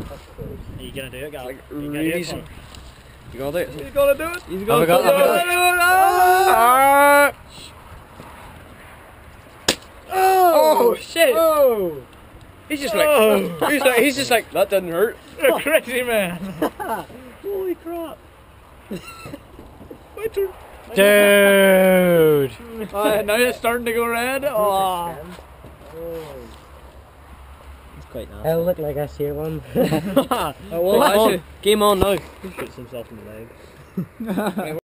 Are you gonna do it, Gal? Like You gonna do really it, Conor? You gonna do it? He's gonna do it. He's gonna do it. Oh shit! Oh! He's just like, he's just like, that didn't hurt. You're a crazy man. Holy crap! My turn. Dude! Now it's starting to go red. Oh. It's quite nasty. It'll look like I see one. Well, game on now. He shoots himself in the leg.